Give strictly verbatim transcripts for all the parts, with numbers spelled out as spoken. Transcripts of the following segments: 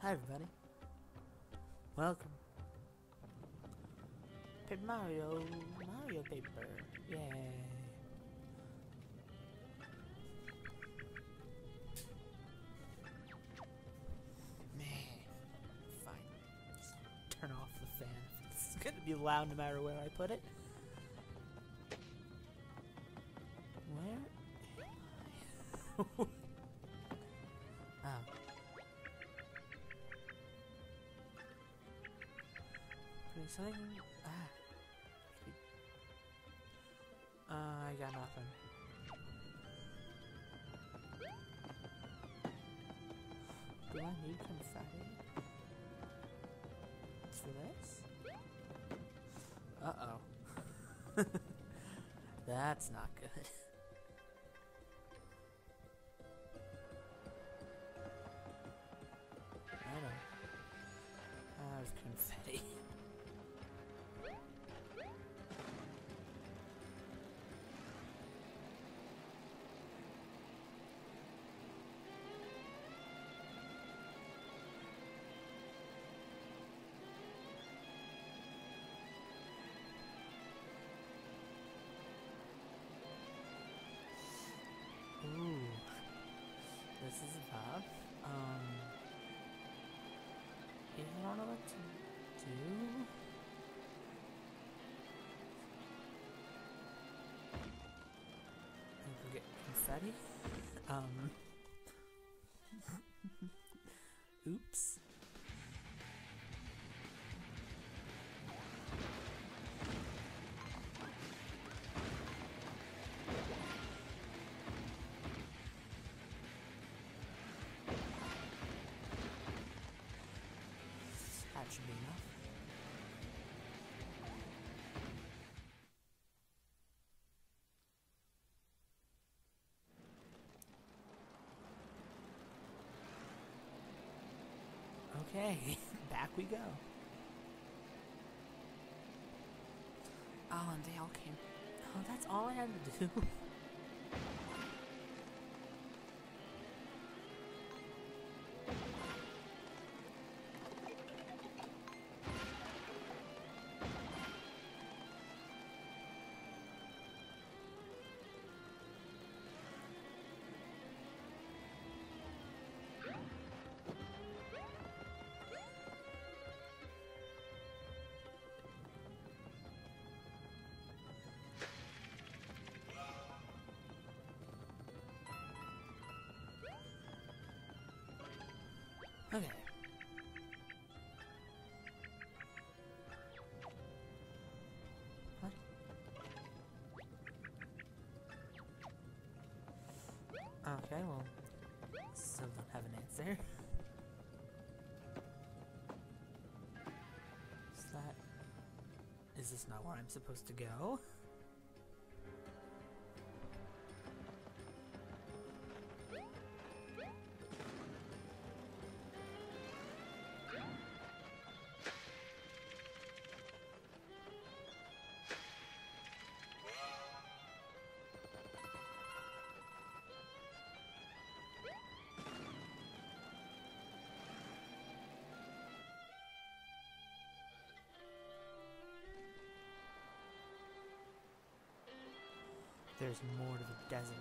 Hi everybody. Welcome. Paper Mario, Mario paper. Yay. Man. Fine. Just turn off the fan. It's gonna be loud no matter where I put it. Where am I? Oh. Pretty exciting. Ah. Uh, I got nothing. Do I need confetti? For this? Uh-oh. That's not good. I know. Ah, there's confetti. Ooh, this is tough. Um, yeah, I don't know what to do. I forget confetti. Um, oops. That should be enough. Okay, back we go. Oh, and they all came. Oh, that's all I had to do. Okay. What? Okay, well, still don't have an answer. Is that... Is this not where I'm supposed to go? There's more to the desert.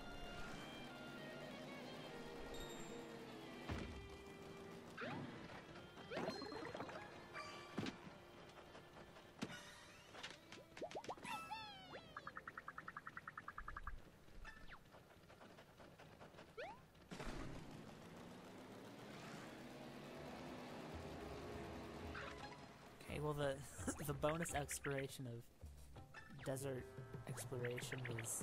Okay, well the the bonus exploration of desert exploration was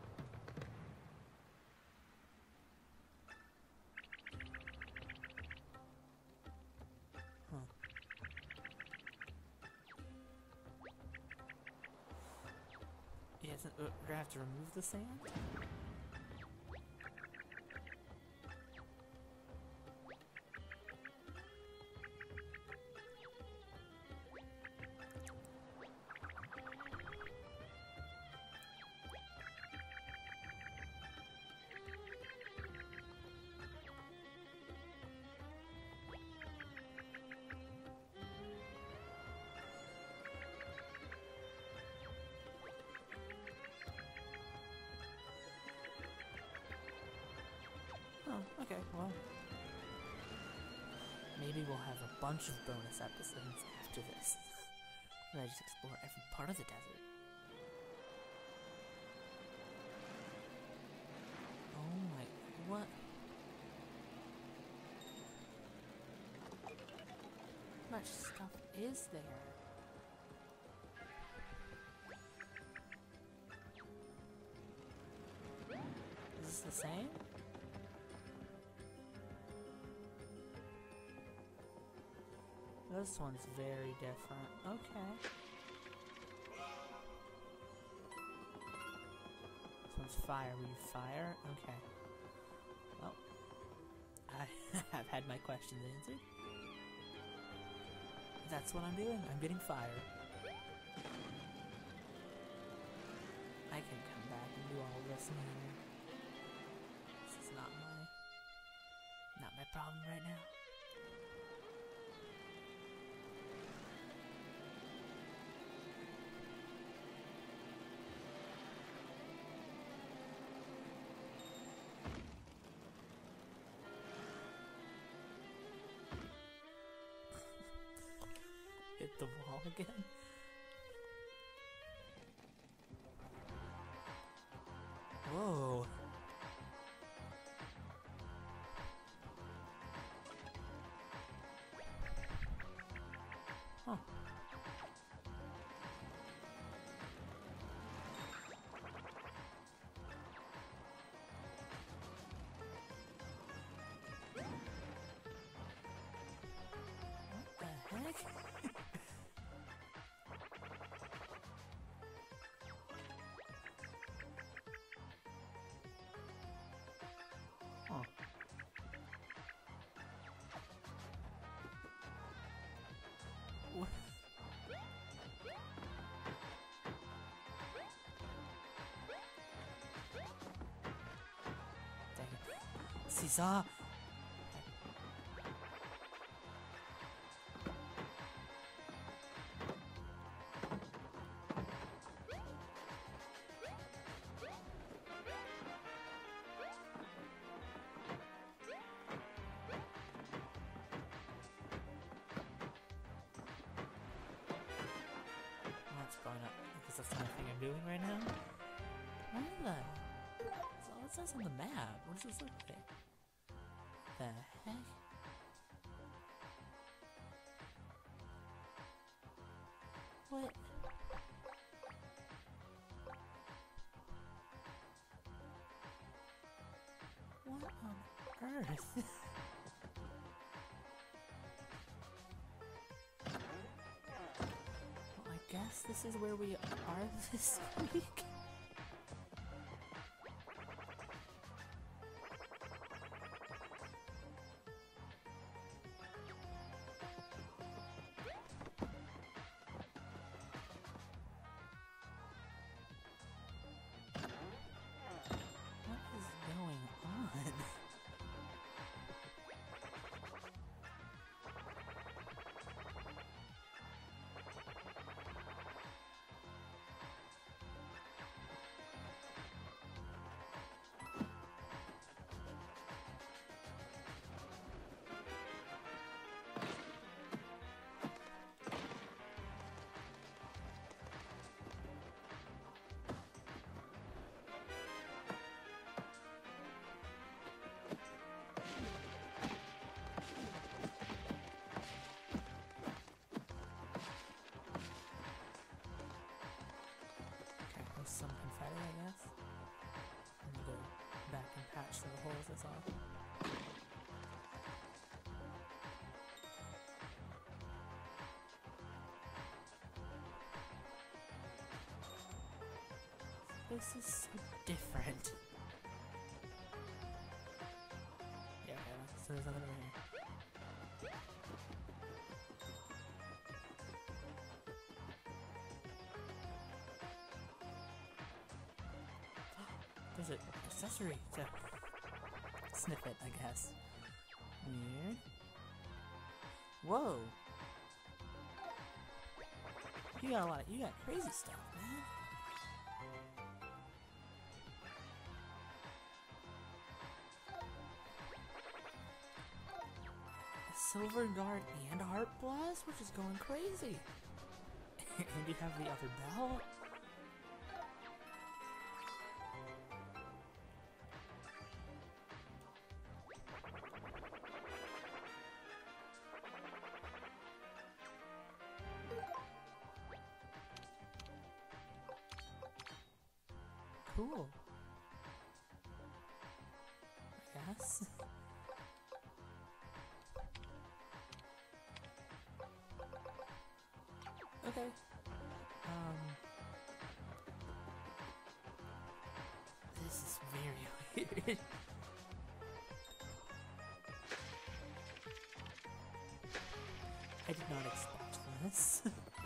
huh. Yeah, it's, uh, we're gonna have to remove the sand? Oh, okay, well. Maybe we'll have a bunch of bonus episodes after this. And I just explore every part of the desert. Oh my, what? How much stuff is there? Is this the same? This one's very different. Okay. This one's fire. Will you fire? Okay. Well, I have had my questions answered. That's what I'm doing. I'm getting fire. I can come back and do all this later. This is not my not my problem right now. Hit the wall again? Whoa. Huh. What the heck? Huh. What? Dang it. Seesaw! Going up because that's the only thing I'm doing right now. What is that? That's all it says on the map. What does this look like? The heck? What? What on earth? I guess this is where we are this week. What is going on? Some confetti, I guess. And go back and patch the holes, that's all. This is so different. Yeah, okay, so there's nothing over here. There's an accessory to sniff it, I guess. Weird. Whoa! You got a lot of, you got crazy stuff, man. Silver Guard and Heart Blast, which is going crazy. And you have the other bell. Cool. I guess. Okay. Um. This is very weird. I did not expect this.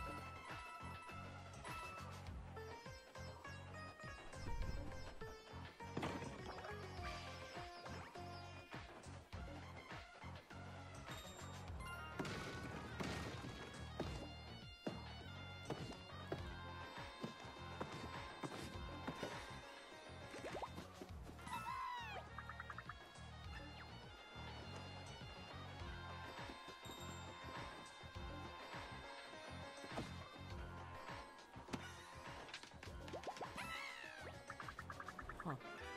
Huh.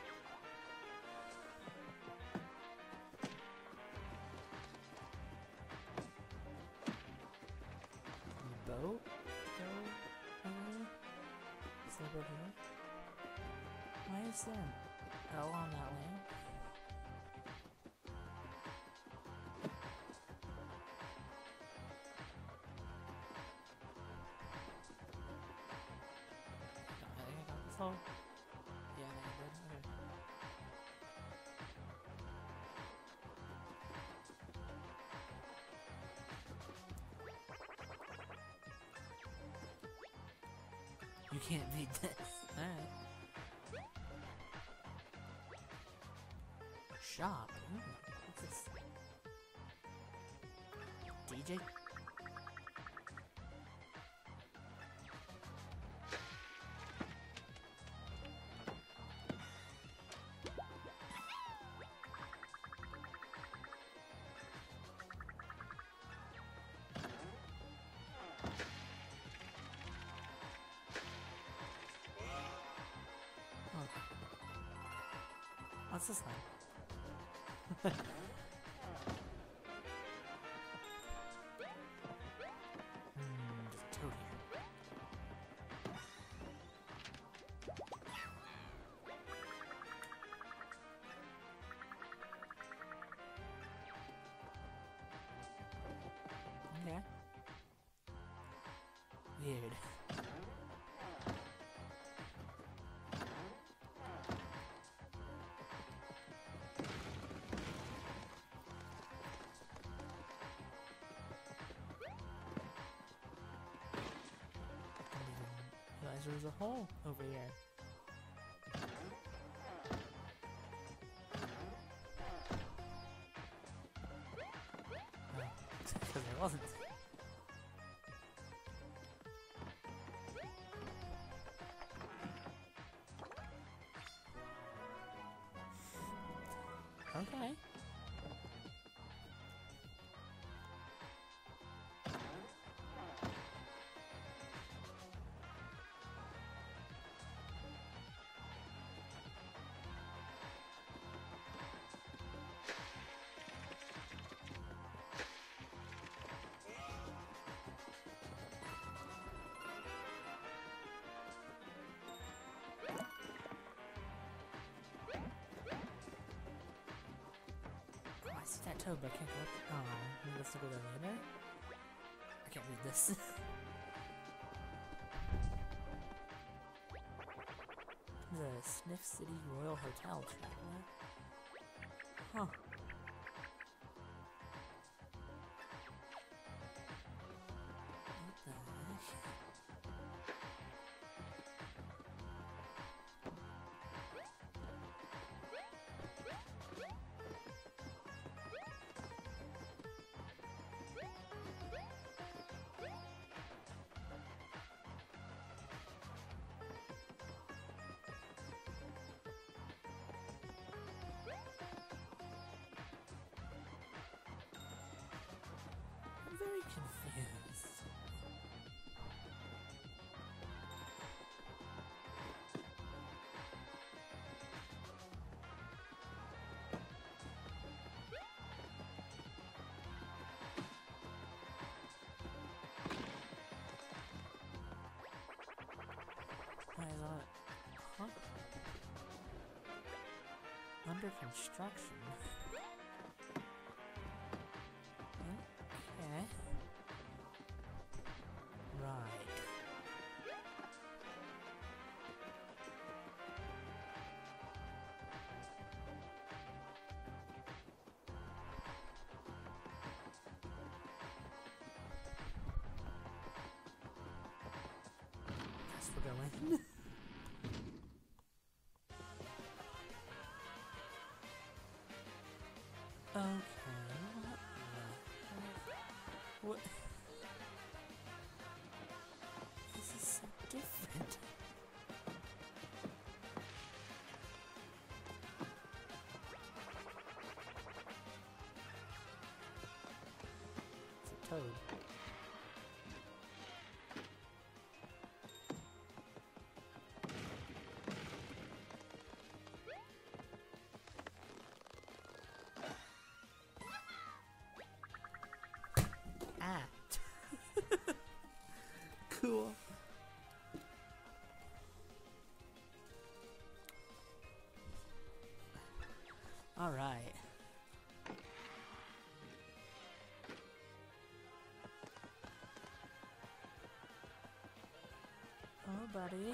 Boat? Go over? Slip over here? Why is there an L on that land? I think I got this all. Yeah, I think I did. Okay. You can't beat this. Alright. Shop. Ooh, what's this? D J? What's this thing? Hmm, there's a toad here. Okay. Weird. There's a hole over here. Oh, because there wasn't. Okay. I see that toad, but I can't go up. Oh, maybe let's go there later. I can't read this. The Sniff City Royal Hotel traveler. Huh. What the heck? under construction. Okay. Right. Guess we're going. Okay, what the... What? This is so different. It's a toad. Cool. All right. Oh, buddy.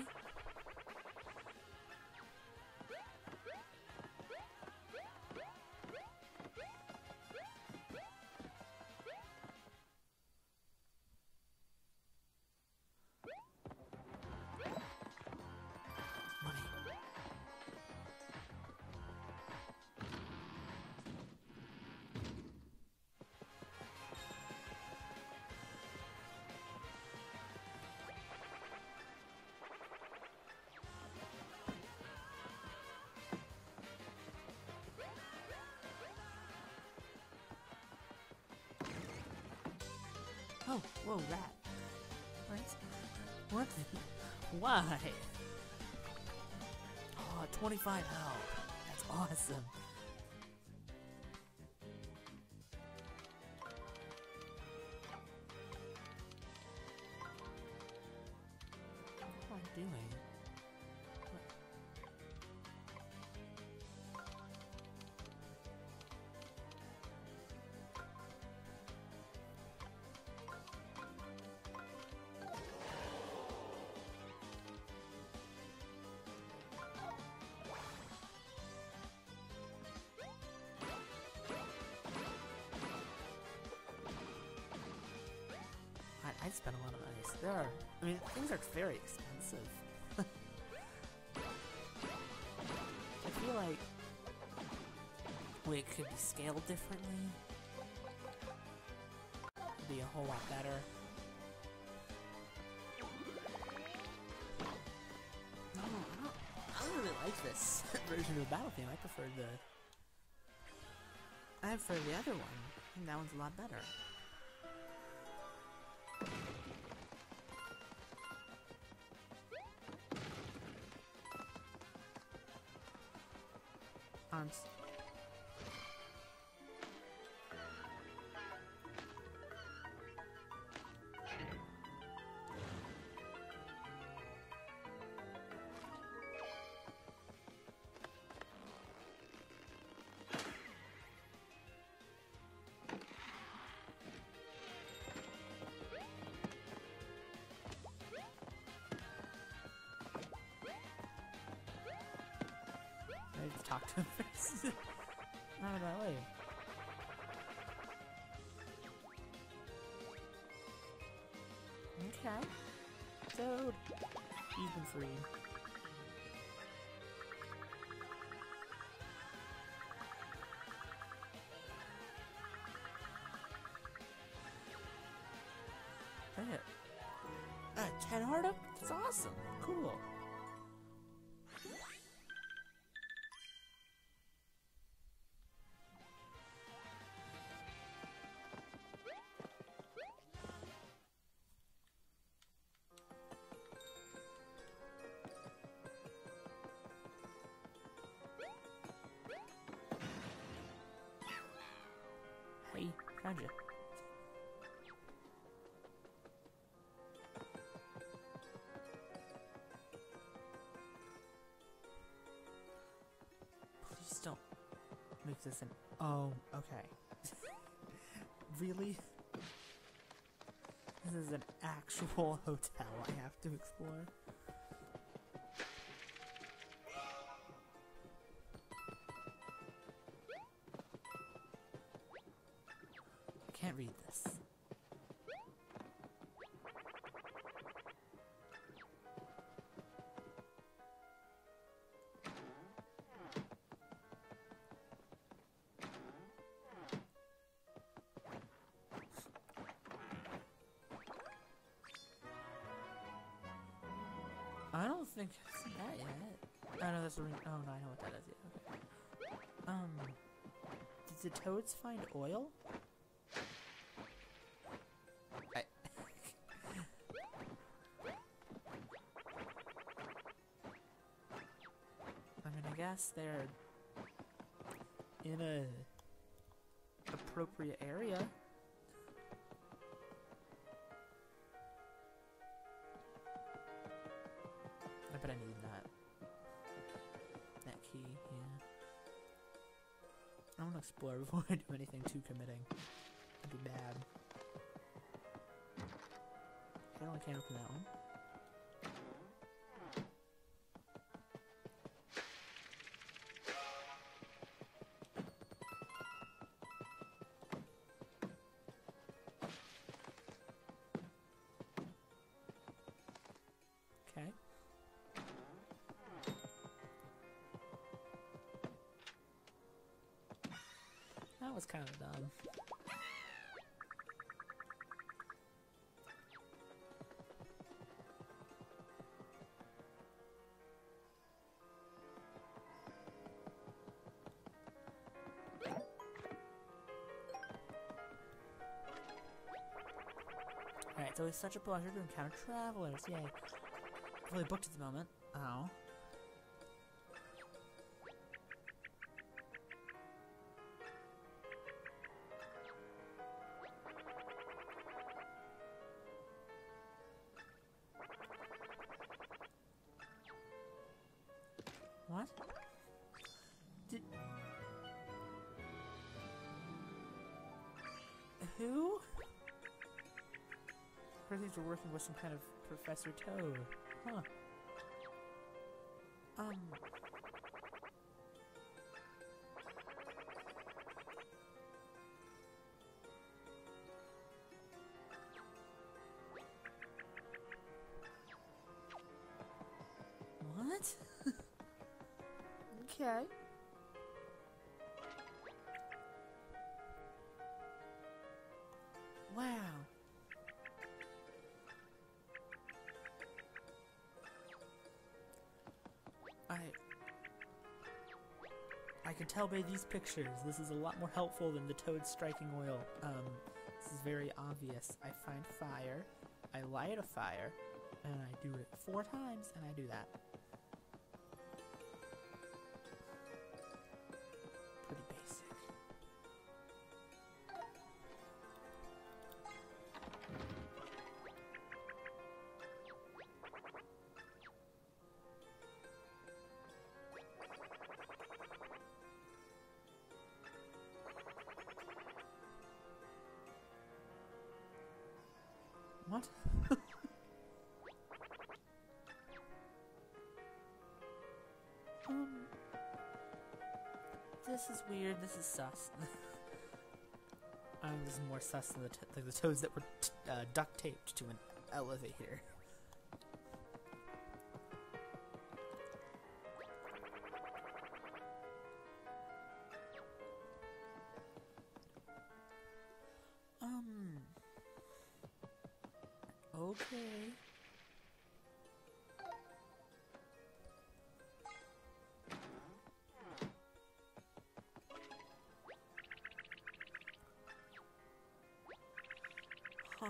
Oh, whoa, rat. What? What? Why? Oh, twenty-five health. That's awesome. What am I doing? I spent a lot of ice. There are, I mean, things are very expensive. I feel like we could be scaled differently. It'd be a whole lot better. No, I don't, I don't really like this version of the battle theme. I prefer the, I prefer the other one. I think that one's a lot better. Arms. I need to talk to him first. Not that way. Okay. Toad. You've been freed. Hey. Uh, ten heart up? That's awesome. Cool. Hey, found you. Please don't. this an... Oh, okay. Really? This is an actual hotel I have to explore. I can't read this. I don't think I've seen that yet. Oh no, that's a ring. Oh no, I know what that is. Yeah, okay. Um, did the toads find oil? I. I mean, I guess they're in a appropriate area. I bet I need that. That key, yeah. I want to explore before I do anything too committing. That'd be bad. I only can't open that one. Okay. That was kind of dumb. Alright, it's always such a pleasure to encounter travelers. Yay. Fully booked at the moment. Oh. What? Did... Who? Perhaps we're working with some kind of Professor Toad. Huh. Um... What? Okay. Wow. I... I can tell by these pictures, this is a lot more helpful than the toad striking oil. Um, this is very obvious. I find fire, I light a fire, and I do it four times, and I do that. Pretty basic. What? um... This is weird, this is sus. um, this is more sus than the, t like the toads that were t uh, duct taped to an elevator. Um... Okay. Huh.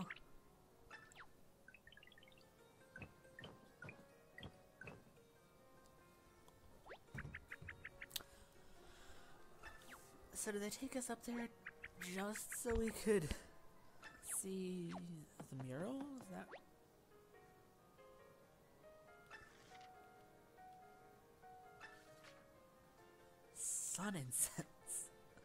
So did they take us up there just so we could see the mural? Is that... Sun incense.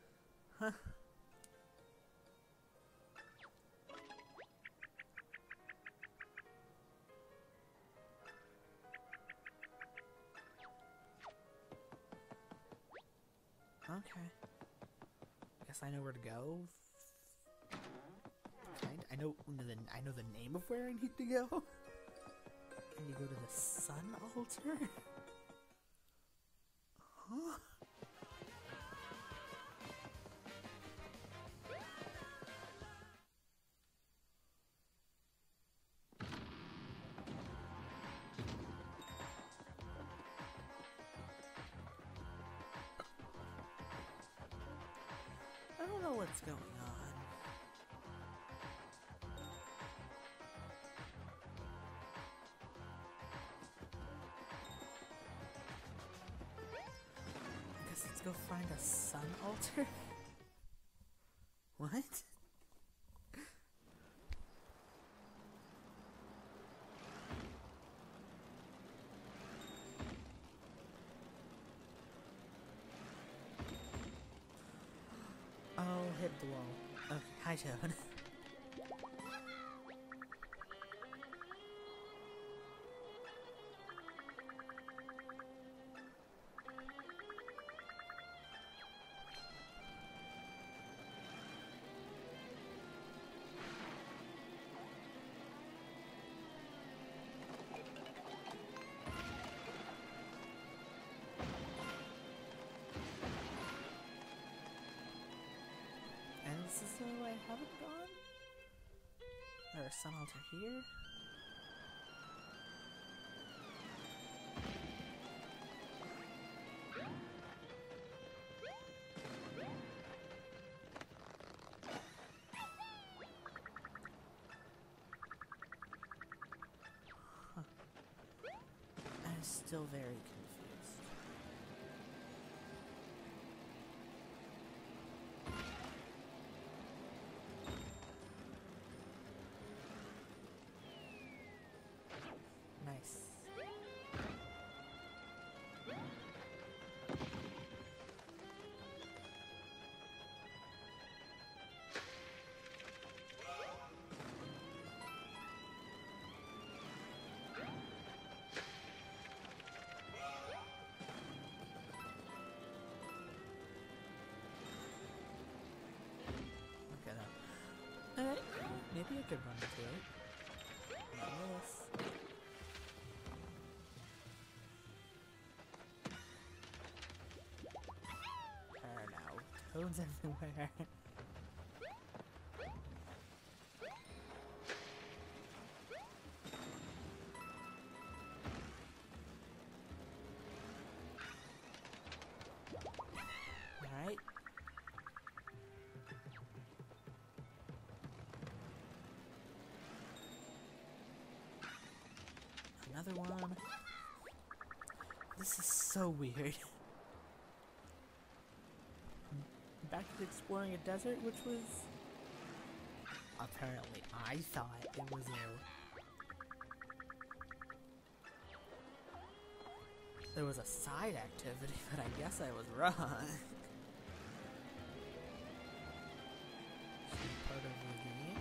Okay. Guess I know where to go. Kind. I know the I know the name of where I need to go. And you go to the sun altar. Huh? I don't know what's going on. I guess let's go find a sun altar. What? Oh, hit the wall. Okay, hi Toad. This is the way I haven't gone? There a sun altar here? Huh. I'm still very confused. Nice. Okay, now. Alright, maybe I could run into it. Not this. Toads everywhere. Alright. Another one. This is so weird. Back to exploring a desert, which was apparently I thought it was a there was a side activity, but I guess I was wrong. Part of the game.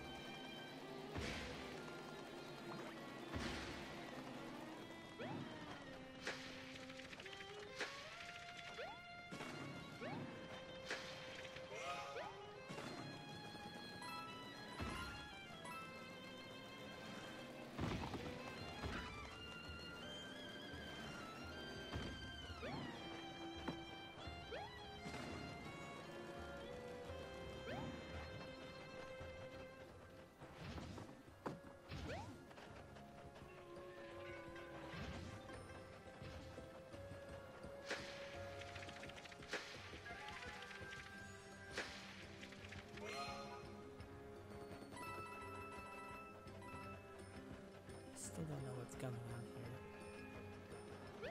Still don't know what's going on here.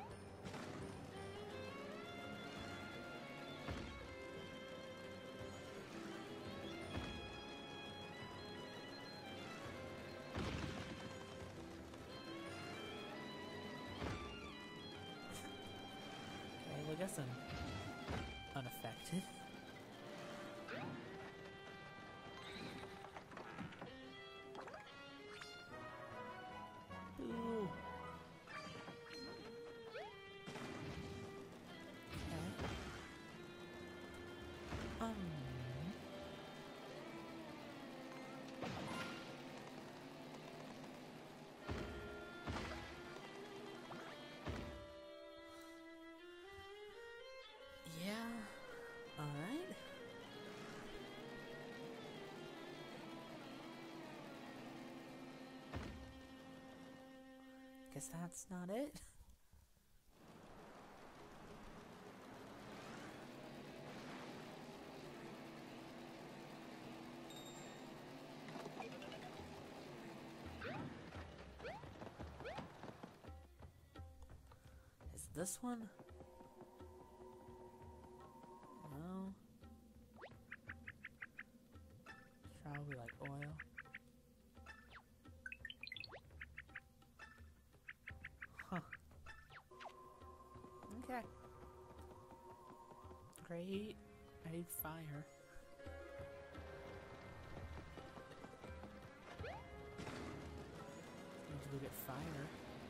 Okay, well I guess I'm unaffected. Ooh. Okay. guess that's not it. Is this one? No. It's probably like oil. Huh. Okay. Great. I need fire. Need to go get fire.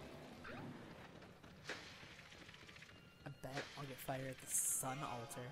I bet I'll get fire at the sun altar.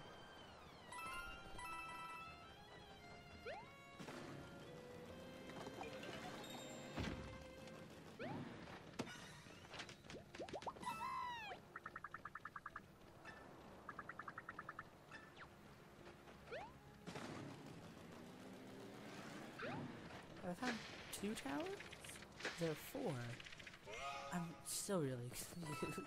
I found two towers? There are four. I'm still really confused.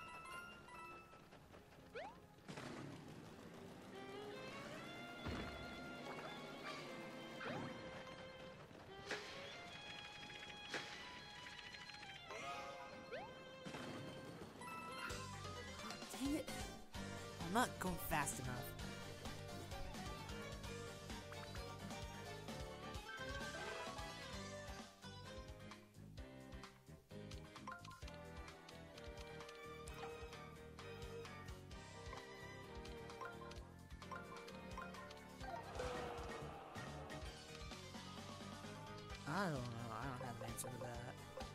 Dang it. I'm not going fast enough. I don't know. I don't have an answer to that.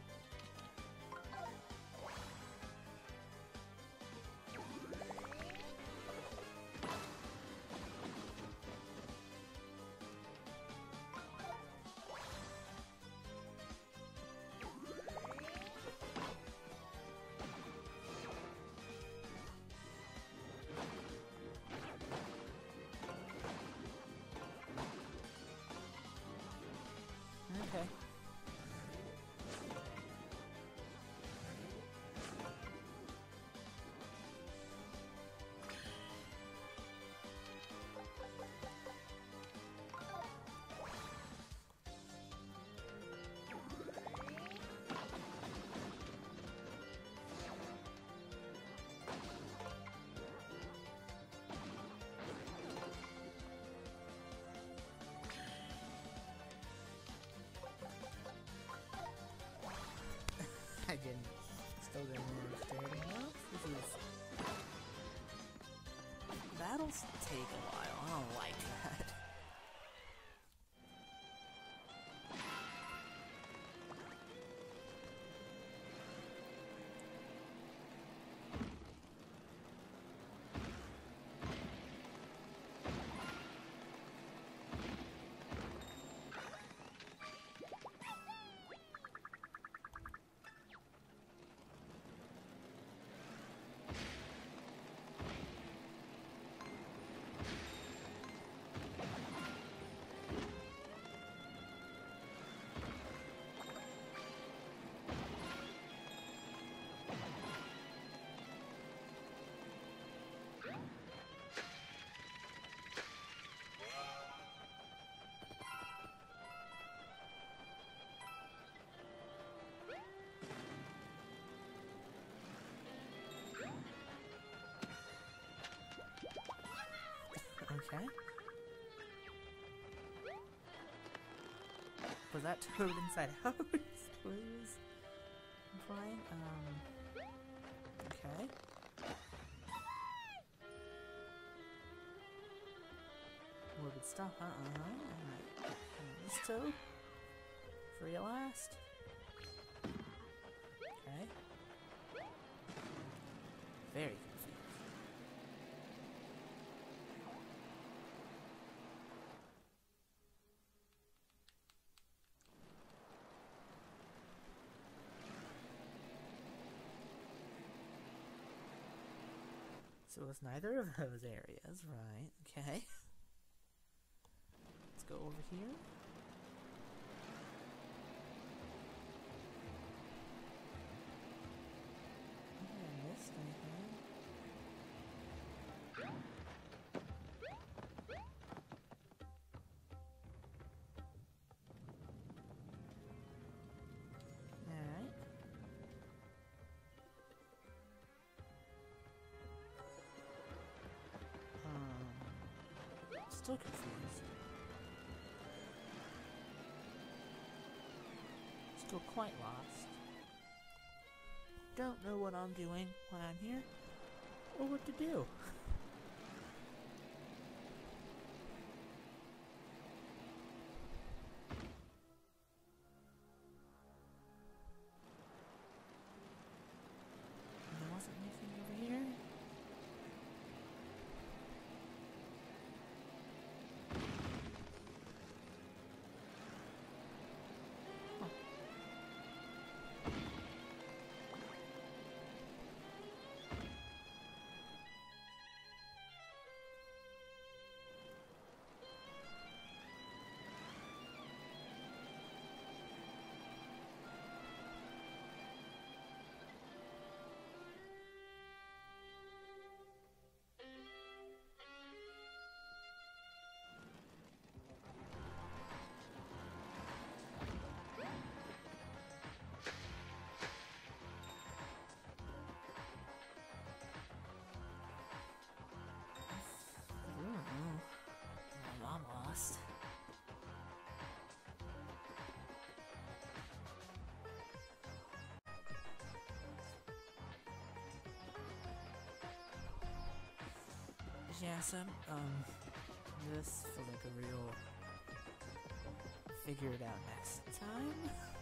Okay. I didn't. Still didn't understand enough. This is... Battles take a while. I don't like that. Okay. Was that toad inside out? What he was implying? Um. Okay. Morbid stuff, huh? Uh-huh. Alright. This toad? For your last? Okay. Very confused. So it's neither of those areas, right? Okay. Let's go over here. still confused. Still quite lost. Don't know what I'm doing when I'm here, or what to do. There wasn't anything over here. Huh. I'm lost. Yeah, so um, this feels like a real figure it out next time.